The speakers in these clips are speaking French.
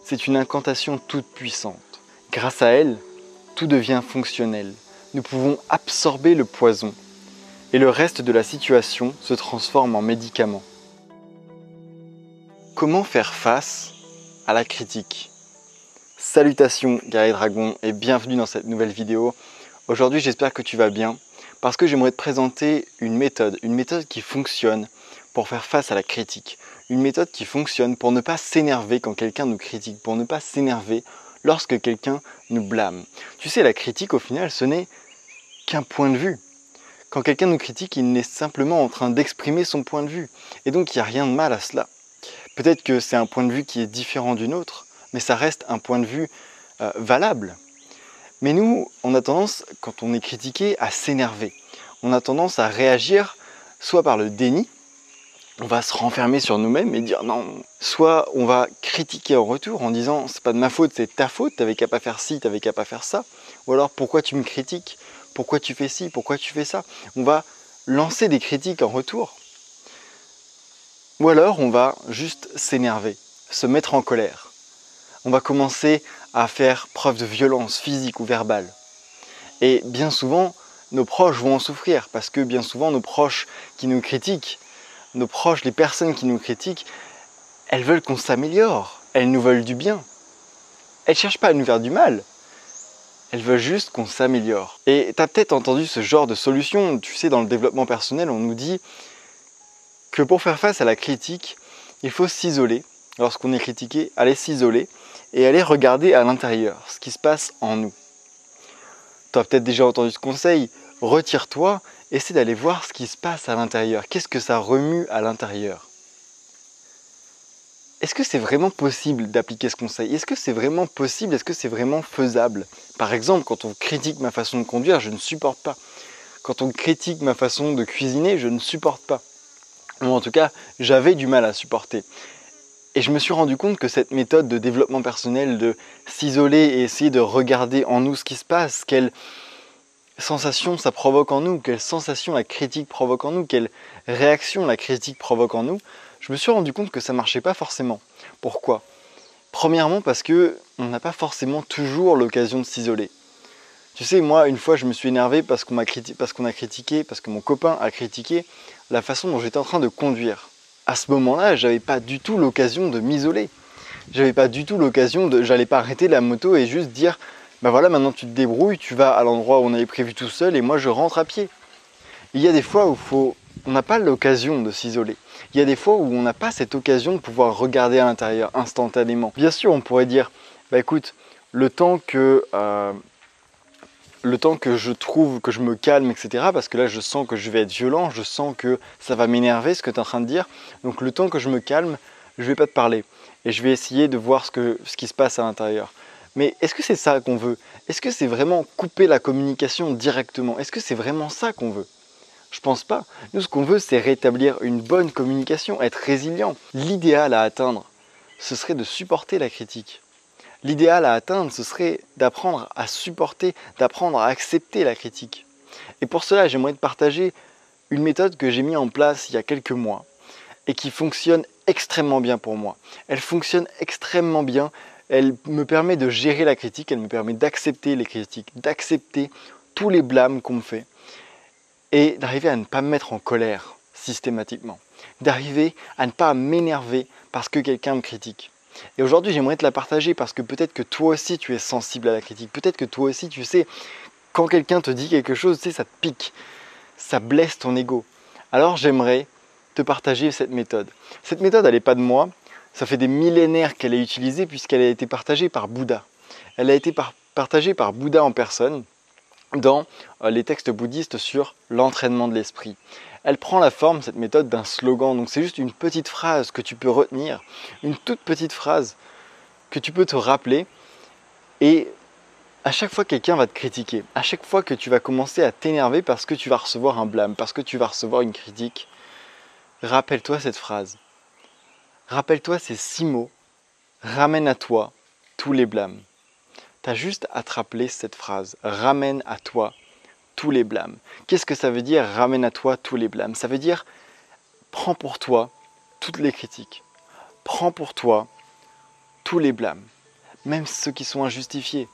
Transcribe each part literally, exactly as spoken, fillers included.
c'est une incantation toute puissante. Grâce à elle, tout devient fonctionnel. Nous pouvons absorber le poison et le reste de la situation se transforme en médicament. Comment faire face à la critique? Salutations guerrier dragon et bienvenue dans cette nouvelle vidéo. Aujourd'hui j'espère que tu vas bien parce que j'aimerais te présenter une méthode, une méthode qui fonctionne pour faire face à la critique. Une méthode qui fonctionne pour ne pas s'énerver quand quelqu'un nous critique, pour ne pas s'énerver lorsque quelqu'un nous blâme. Tu sais, la critique au final ce n'est qu'un point de vue. Quand quelqu'un nous critique, il est simplement en train d'exprimer son point de vue. Et donc il n'y a rien de mal à cela. Peut-être que c'est un point de vue qui est différent d'une autre, mais ça reste un point de vue euh, valable. Mais nous, on a tendance, quand on est critiqué, à s'énerver. On a tendance à réagir soit par le déni, on va se renfermer sur nous-mêmes et dire non. Soit on va critiquer en retour en disant c'est pas de ma faute, c'est ta faute, t'avais qu'à pas faire ci, t'avais qu'à pas faire ça. Ou alors pourquoi tu me critiques? Pourquoi tu fais ci? Pourquoi tu fais ça? On va lancer des critiques en retour. Ou alors on va juste s'énerver, se mettre en colère. On va commencer à faire preuve de violence physique ou verbale. Et bien souvent, nos proches vont en souffrir parce que bien souvent, nos proches qui nous critiquent, nos proches, les personnes qui nous critiquent, elles veulent qu'on s'améliore, elles nous veulent du bien. Elles ne cherchent pas à nous faire du mal, elles veulent juste qu'on s'améliore. Et tu as peut-être entendu ce genre de solution, tu sais, dans le développement personnel, on nous dit que pour faire face à la critique, il faut s'isoler. Lorsqu'on est critiqué, aller s'isoler et aller regarder à l'intérieur ce qui se passe en nous. Tu as peut-être déjà entendu ce conseil, retire-toi, essaie d'aller voir ce qui se passe à l'intérieur. Qu'est-ce que ça remue à l'intérieur? Est-ce que c'est vraiment possible d'appliquer ce conseil? Est-ce que c'est vraiment possible? Est-ce que c'est vraiment faisable? Par exemple, quand on critique ma façon de conduire, je ne supporte pas. Quand on critique ma façon de cuisiner, je ne supporte pas. Ou en tout cas, j'avais du mal à supporter. Et je me suis rendu compte que cette méthode de développement personnel, de s'isoler et essayer de regarder en nous ce qui se passe, quelle sensation ça provoque en nous, quelle sensation la critique provoque en nous, quelle réaction la critique provoque en nous, je me suis rendu compte que ça ne marchait pas forcément. Pourquoi? Premièrement parce qu'on n'a pas forcément toujours l'occasion de s'isoler. Tu sais, moi, une fois, je me suis énervé parce qu'on m'a criti- parce qu'on a critiqué, parce que mon copain a critiqué la façon dont j'étais en train de conduire. À ce moment-là, j'avais pas du tout l'occasion de m'isoler. J'avais pas du tout l'occasion de... J'allais pas arrêter la moto et juste dire ben voilà, maintenant tu te débrouilles, tu vas à l'endroit où on avait prévu tout seul et moi je rentre à pied. Il y a des fois où faut... on n'a pas l'occasion de s'isoler. Il y a des fois où on n'a pas cette occasion de pouvoir regarder à l'intérieur instantanément. Bien sûr, on pourrait dire bah écoute, le temps que... Euh... le temps que je trouve, que je me calme, et cetera. Parce que là, je sens que je vais être violent, je sens que ça va m'énerver, ce que tu es en train de dire. Donc le temps que je me calme, je ne vais pas te parler. Et je vais essayer de voir ce, que, ce qui se passe à l'intérieur. Mais est-ce que c'est ça qu'on veut? Est-ce que c'est vraiment couper la communication directement? Est-ce que c'est vraiment ça qu'on veut? Je pense pas. Nous, ce qu'on veut, c'est rétablir une bonne communication, être résilient. L'idéal à atteindre, ce serait de supporter la critique. L'idéal à atteindre, ce serait d'apprendre à supporter, d'apprendre à accepter la critique. Et pour cela, j'aimerais te partager une méthode que j'ai mise en place il y a quelques mois et qui fonctionne extrêmement bien pour moi. Elle fonctionne extrêmement bien, elle me permet de gérer la critique, elle me permet d'accepter les critiques, d'accepter tous les blâmes qu'on me fait et d'arriver à ne pas me mettre en colère systématiquement, d'arriver à ne pas m'énerver parce que quelqu'un me critique. Et aujourd'hui, j'aimerais te la partager parce que peut-être que toi aussi tu es sensible à la critique. Peut-être que toi aussi, tu sais, quand quelqu'un te dit quelque chose, tu sais, ça te pique, ça blesse ton ego. Alors j'aimerais te partager cette méthode. Cette méthode, elle n'est pas de moi. Ça fait des millénaires qu'elle est utilisée puisqu'elle a été partagée par Bouddha. Elle a été par- partagée par Bouddha en personne dans euh, les textes bouddhistes sur l'entraînement de l'esprit. Elle prend la forme, cette méthode, d'un slogan. Donc c'est juste une petite phrase que tu peux retenir, une toute petite phrase que tu peux te rappeler. Et à chaque fois que quelqu'un va te critiquer, à chaque fois que tu vas commencer à t'énerver parce que tu vas recevoir un blâme, parce que tu vas recevoir une critique, rappelle-toi cette phrase. Rappelle-toi ces six mots. Ramène à toi tous les blâmes. Tu as juste à te rappeler cette phrase. Ramène à toi tous les blâmes. Qu'est-ce que ça veut dire, ramène à toi tous les blâmes? Ça veut dire, prends pour toi toutes les critiques. Prends pour toi tous les blâmes, même ceux qui sont injustifiés.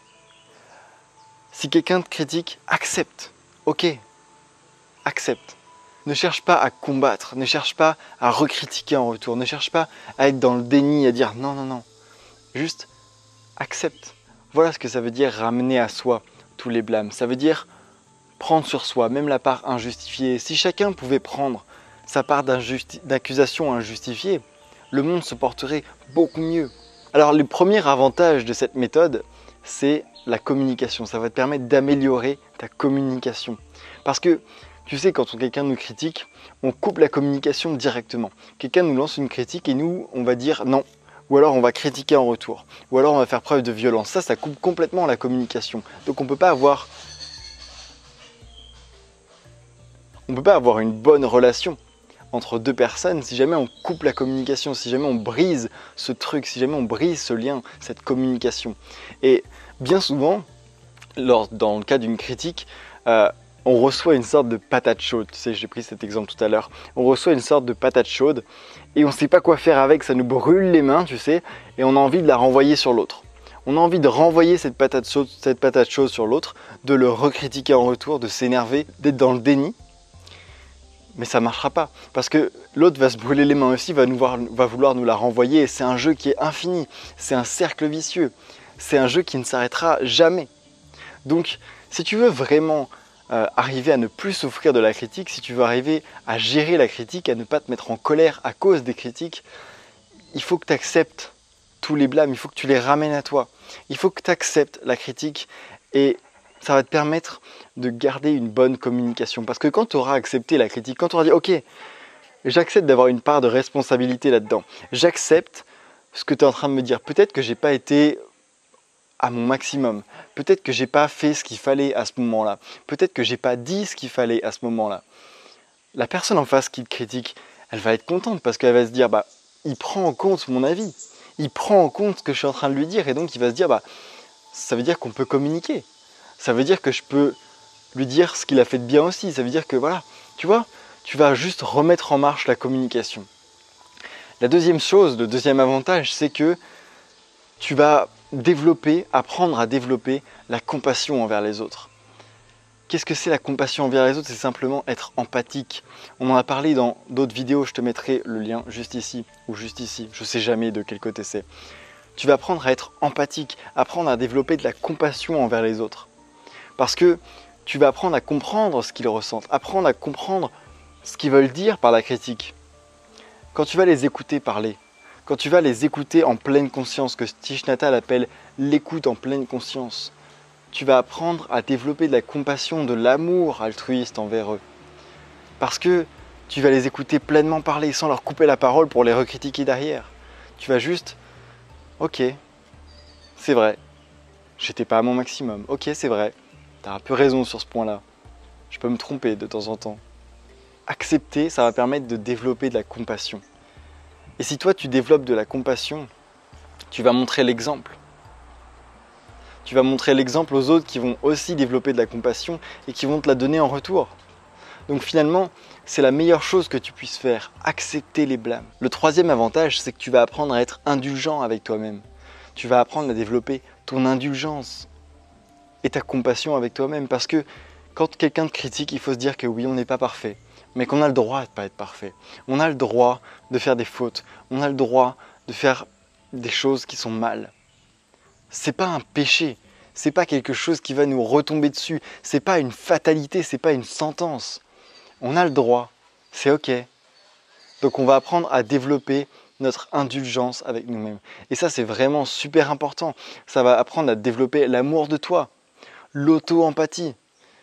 Si quelqu'un te critique, accepte. Ok, accepte. Ne cherche pas à combattre, ne cherche pas à recritiquer en retour, ne cherche pas à être dans le déni, à dire non, non, non. Juste accepte. Voilà ce que ça veut dire ramener à soi tous les blâmes. Ça veut dire prendre sur soi, même la part injustifiée. Si chacun pouvait prendre sa part d'accusation injustifiée, le monde se porterait beaucoup mieux. Alors le premier avantage de cette méthode, c'est la communication. Ça va te permettre d'améliorer ta communication. Parce que tu sais, quand quelqu'un nous critique, on coupe la communication directement. Quelqu'un nous lance une critique et nous, on va dire non. Ou alors on va critiquer en retour. Ou alors on va faire preuve de violence. Ça, ça coupe complètement la communication. Donc on ne peut pas avoir... On peut pas avoir une bonne relation entre deux personnes si jamais on coupe la communication, si jamais on brise ce truc, si jamais on brise ce lien, cette communication. Et bien souvent, lors, dans le cas d'une critique, euh, on reçoit une sorte de patate chaude. Tu sais, j'ai pris cet exemple tout à l'heure. On reçoit une sorte de patate chaude et on ne sait pas quoi faire avec, ça nous brûle les mains, tu sais, et on a envie de la renvoyer sur l'autre. On a envie de renvoyer cette patate chaude, cette patate chaude sur l'autre, de le recritiquer en retour, de s'énerver, d'être dans le déni. Mais ça ne marchera pas, parce que l'autre va se brûler les mains aussi, va, nous voir, va vouloir nous la renvoyer, et c'est un jeu qui est infini, c'est un cercle vicieux, c'est un jeu qui ne s'arrêtera jamais. Donc, si tu veux vraiment euh, arriver à ne plus souffrir de la critique, si tu veux arriver à gérer la critique, à ne pas te mettre en colère à cause des critiques, il faut que tu acceptes tous les blâmes, il faut que tu les ramènes à toi. Il faut que tu acceptes la critique et ça va te permettre de garder une bonne communication. Parce que quand tu auras accepté la critique, quand tu auras dit « Ok, j'accepte d'avoir une part de responsabilité là-dedans. J'accepte ce que tu es en train de me dire. Peut-être que je n'ai pas été à mon maximum. Peut-être que je n'ai pas fait ce qu'il fallait à ce moment-là. Peut-être que je n'ai pas dit ce qu'il fallait à ce moment-là. » La personne en face qui te critique, elle va être contente parce qu'elle va se dire bah, « Il prend en compte mon avis. Il prend en compte ce que je suis en train de lui dire. » Et donc, il va se dire bah, « Ça veut dire qu'on peut communiquer. Ça veut dire que je peux lui dire ce qu'il a fait de bien aussi. Ça veut dire que voilà, tu vois, tu vas juste remettre en marche la communication. » La deuxième chose, le deuxième avantage, c'est que tu vas développer, apprendre à développer la compassion envers les autres. Qu'est-ce que c'est la compassion envers les autres? C'est simplement être empathique. On en a parlé dans d'autres vidéos, je te mettrai le lien juste ici ou juste ici. Je ne sais jamais de quel côté c'est. Tu vas apprendre à être empathique, apprendre à développer de la compassion envers les autres. Parce que tu vas apprendre à comprendre ce qu'ils ressentent, apprendre à comprendre ce qu'ils veulent dire par la critique. Quand tu vas les écouter parler, quand tu vas les écouter en pleine conscience, que Thich Nhat Hanh appelle l'écoute en pleine conscience, tu vas apprendre à développer de la compassion, de l'amour altruiste envers eux. Parce que tu vas les écouter pleinement parler sans leur couper la parole pour les recritiquer derrière. Tu vas juste, ok, c'est vrai, j'étais pas à mon maximum, ok, c'est vrai. Tu as un peu raison sur ce point-là. Je peux me tromper de temps en temps. Accepter, ça va permettre de développer de la compassion. Et si toi, tu développes de la compassion, tu vas montrer l'exemple. Tu vas montrer l'exemple aux autres qui vont aussi développer de la compassion et qui vont te la donner en retour. Donc finalement, c'est la meilleure chose que tu puisses faire, accepter les blâmes. Le troisième avantage, c'est que tu vas apprendre à être indulgent avec toi-même. Tu vas apprendre à développer ton indulgence et ta compassion avec toi-même. Parce que quand quelqu'un te critique, il faut se dire que oui, on n'est pas parfait, mais qu'on a le droit de ne pas être parfait. On a le droit de faire des fautes. On a le droit de faire des choses qui sont mal. C'est pas un péché. C'est pas quelque chose qui va nous retomber dessus. C'est pas une fatalité, c'est pas une sentence. On a le droit. C'est ok. Donc on va apprendre à développer notre indulgence avec nous-mêmes. Et ça, c'est vraiment super important. Ça va apprendre à développer l'amour de toi. L'auto-empathie.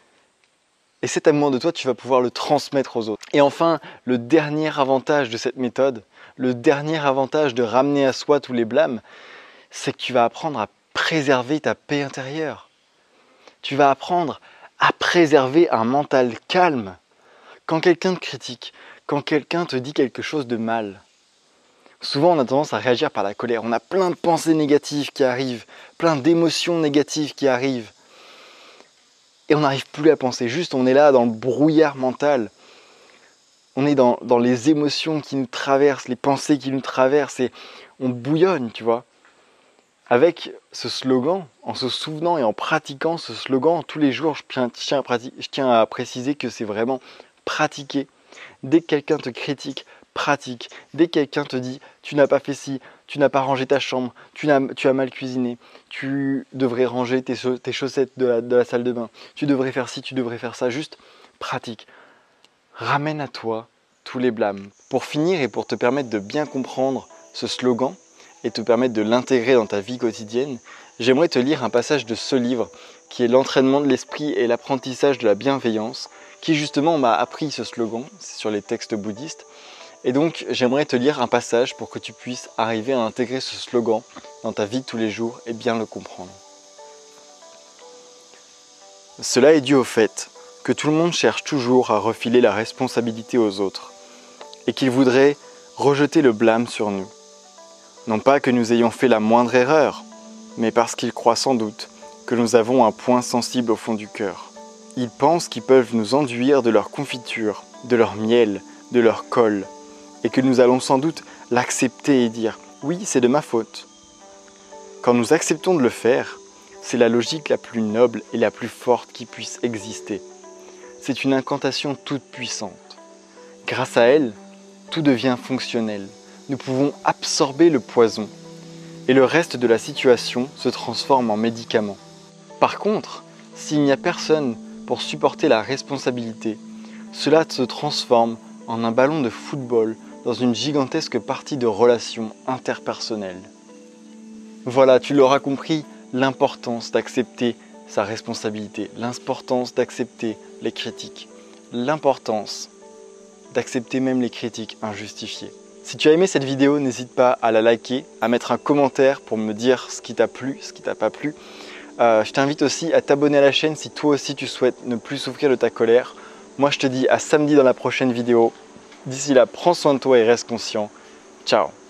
Et cet amour de toi, tu vas pouvoir le transmettre aux autres. Et enfin, le dernier avantage de cette méthode, le dernier avantage de ramener à soi tous les blâmes, c'est que tu vas apprendre à préserver ta paix intérieure. Tu vas apprendre à préserver un mental calme. Quand quelqu'un te critique, quand quelqu'un te dit quelque chose de mal, souvent on a tendance à réagir par la colère. On a plein de pensées négatives qui arrivent, plein d'émotions négatives qui arrivent. Et on n'arrive plus à penser, juste on est là dans le brouillard mental. On est dans, dans les émotions qui nous traversent, les pensées qui nous traversent et on bouillonne, tu vois. Avec ce slogan, en se souvenant et en pratiquant ce slogan tous les jours, je tiens, je tiens, à, je tiens à préciser que c'est vraiment pratiquer. Dès que quelqu'un te critique, pratique. Dès que quelqu'un te dit « tu n'as pas fait ci, tu n'as pas rangé ta chambre, tu as, tu as mal cuisiné, tu devrais ranger tes, tes chaussettes de la, de la salle de bain, tu devrais faire ci, tu devrais faire ça », juste pratique. Ramène à toi tous les blâmes. Pour finir et pour te permettre de bien comprendre ce slogan et te permettre de l'intégrer dans ta vie quotidienne, j'aimerais te lire un passage de ce livre qui est l'entraînement de l'esprit et l'apprentissage de la bienveillance, qui justement m'a appris ce slogan, c'est sur les textes bouddhistes. Et donc j'aimerais te lire un passage pour que tu puisses arriver à intégrer ce slogan dans ta vie de tous les jours et bien le comprendre. Cela est dû au fait que tout le monde cherche toujours à refiler la responsabilité aux autres et qu'il voudrait rejeter le blâme sur nous. Non pas que nous ayons fait la moindre erreur, mais parce qu'ils croient sans doute que nous avons un point sensible au fond du cœur. Ils pensent qu'ils peuvent nous enduire de leur confiture, de leur miel, de leur colle, et que nous allons sans doute l'accepter et dire « oui, c'est de ma faute ». Quand nous acceptons de le faire, c'est la logique la plus noble et la plus forte qui puisse exister. C'est une incantation toute puissante. Grâce à elle, tout devient fonctionnel. Nous pouvons absorber le poison et le reste de la situation se transforme en médicament. Par contre, s'il n'y a personne pour supporter la responsabilité, cela se transforme en un ballon de football dans une gigantesque partie de relations interpersonnelles. Voilà, tu l'auras compris, l'importance d'accepter sa responsabilité, l'importance d'accepter les critiques, l'importance d'accepter même les critiques injustifiées. Si tu as aimé cette vidéo, n'hésite pas à la liker, à mettre un commentaire pour me dire ce qui t'a plu, ce qui t'a pas plu. Euh, je t'invite aussi à t'abonner à la chaîne si toi aussi tu souhaites ne plus souffrir de ta colère. Moi je te dis à samedi dans la prochaine vidéo. D'ici là, prends soin de toi et reste conscient. Ciao.